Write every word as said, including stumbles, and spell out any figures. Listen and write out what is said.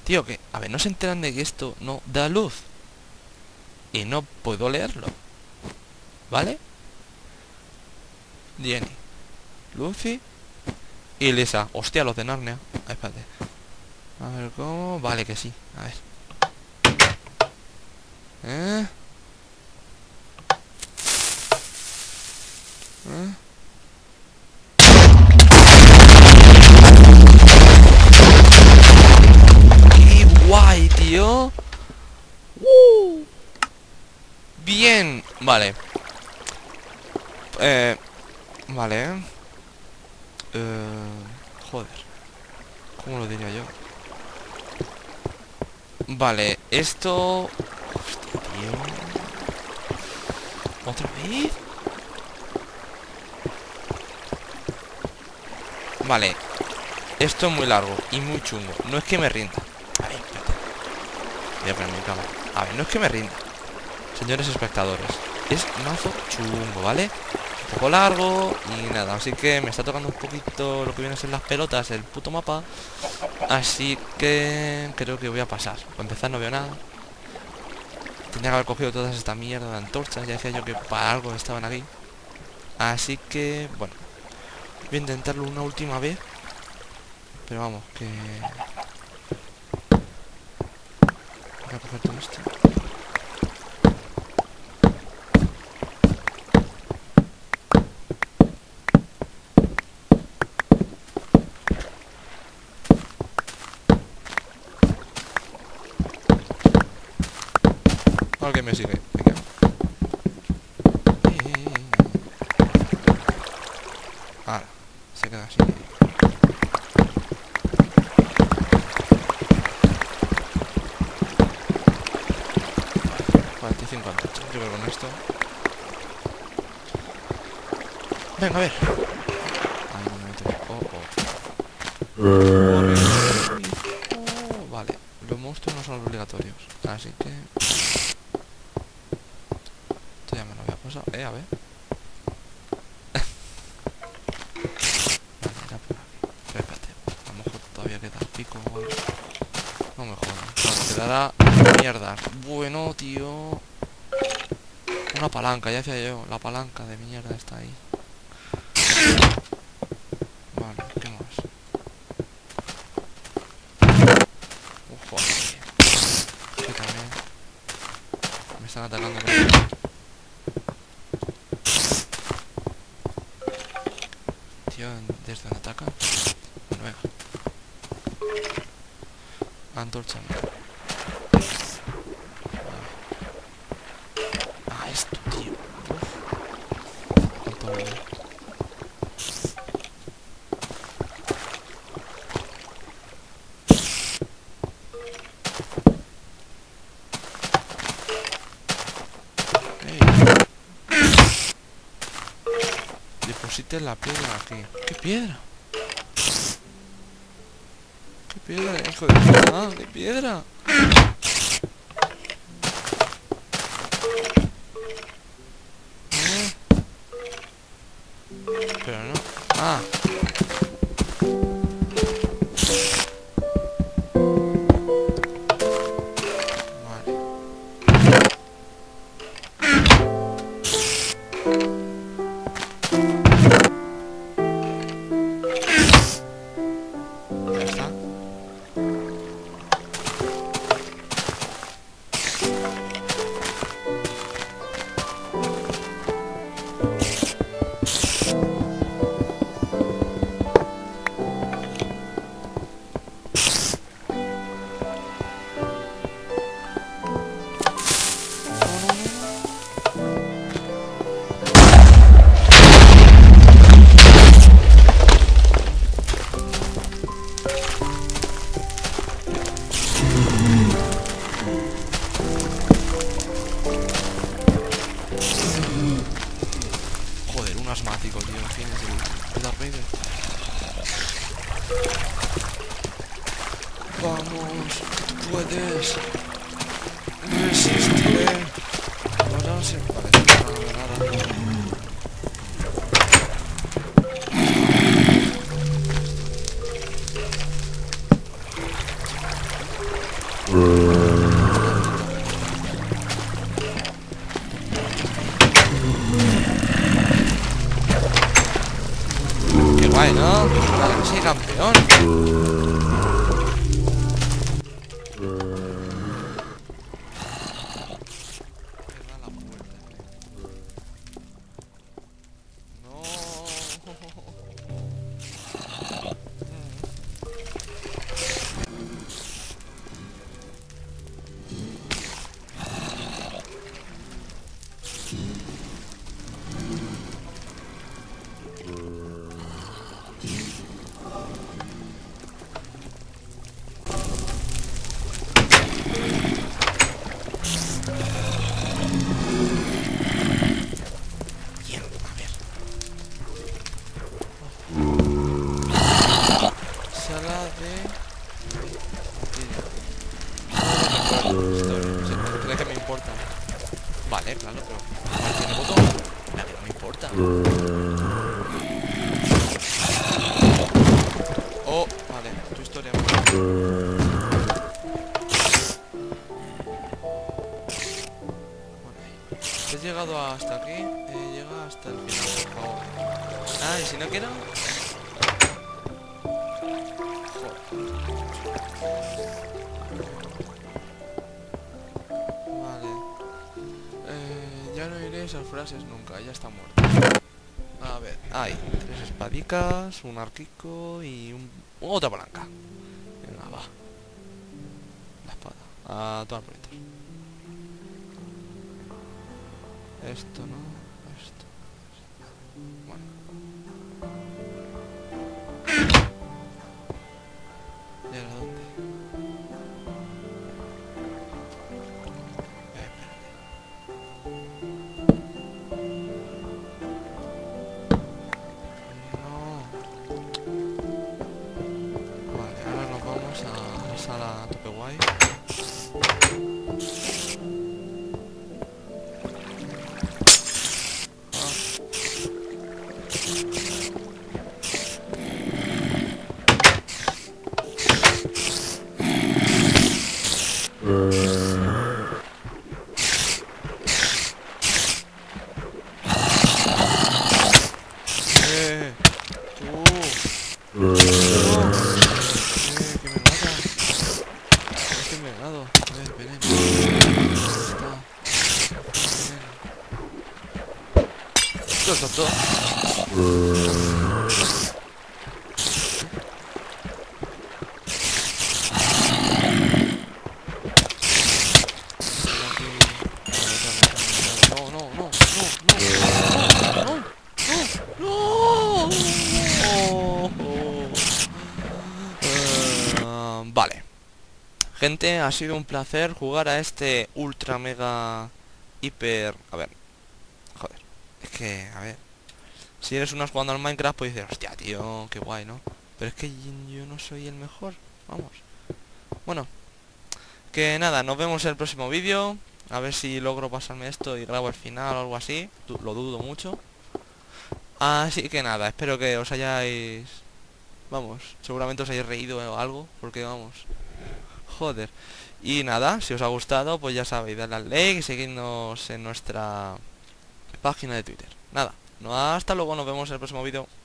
Tío, que... A ver, no se enteran de que esto no da luz. Y no puedo leerlo. ¿Vale? Jenny, Lucy y Lisa. Hostia, los de Narnia. Ah, espérate. A ver, ¿cómo? Vale, que sí. A ver. ¿Eh? ¿Eh? ¡Qué guay, tío! ¡Uh! Bien. Vale. Eh... Vale. Eh... Joder. ¿Cómo lo diría yo? Vale, esto... Hostia, tío. ¿Otra vez? Vale. Esto es muy largo y muy chungo. No es que me rinda. A ver, espérate. Voy a poner mi cámara. A ver, no es que me rinda, señores espectadores. Es mazo chungo, ¿vale? Un poco largo y nada. Así que me está tocando un poquito lo que vienen a ser las pelotas, el puto mapa. Así que creo que voy a pasar. Para empezar no veo nada. Tenía que haber cogido todas esta mierda de antorchas. Ya decía yo que para algo estaban aquí. Así que, bueno, voy a intentarlo una última vez. Pero vamos, que... Voy a coger todo esto. Ahora que me sigue. Venga. Ahora, se queda así. cuarenta y cinco antorchas. Yo creo que con esto. Venga, a ver. Ahí no me meto. Oh, oh. Oh, vale. Los monstruos no son obligatorios. Así que... Esto ya me lo había pasado. Eh, a ver. Vale, era por aquí. Pero espérate. A lo mejor todavía queda el pico o algo. No me jodas. Claro, quedará mierda. Bueno, tío. Una palanca, ya decía yo. La palanca de mierda está ahí. Vale, ¿qué más? Uf, joder. Que también me están atacando. Tío, ¿desde dónde atacan? Bueno, venga. Antorcha. Ah, esto, tío. Uf. Cuánto huele. Deposite la piedra aquí. ¿Qué piedra? ¿Qué piedra, hijo de puta? ¿Qué piedra? ¿Eh? Pero no. Ah. asmático, tío. En fin, es el, el Darth Vader. Vamos, tú puedes. Resistiré. Ahora se parece nada. Historia. Sí, ¿crees que me importa? Vale, claro, pero... ¿cuál tiene botón? La que no me importa. Oh, vale, tu historia. He llegado hasta aquí, he llegado hasta el final, por favor. Ah, y si no quiero... Vale. Eh, ya no iré esas frases nunca, ya está muerto. A ver, hay tres espadicas, un arquico y un... otra palanca. Venga, va. La espada. A todas bonitas. Esto no, esto, esto. Bueno. ¿Y ahora dónde? Eh, espérate. No. Vale, ahora nos vamos a la sala tope guay. Eh, tú. No. Eh, que me mata. Estoy envenenado. A ver, veneno. ¿Dónde está? Veneno. Esto es tonto. No, no, no, no, no, no, no, no. Uh, vale. Gente, ha sido un placer jugar a este ultra mega hiper... A ver. Joder. Es que, a ver. Si eres unos jugando al Minecraft, pues dices, hostia, tío, qué guay, ¿no? Pero es que yo no soy el mejor. Vamos. Bueno. Que nada, nos vemos en el próximo vídeo. A ver si logro pasarme esto y grabo el final o algo así. Du- Lo dudo mucho. Así que nada, espero que os hayáis... Vamos, seguramente os hayáis reído o algo. Porque vamos... Joder. Y nada, si os ha gustado, pues ya sabéis, darle al like y seguidnos en nuestra página de Twitter. Nada, no, hasta luego, nos vemos en el próximo vídeo.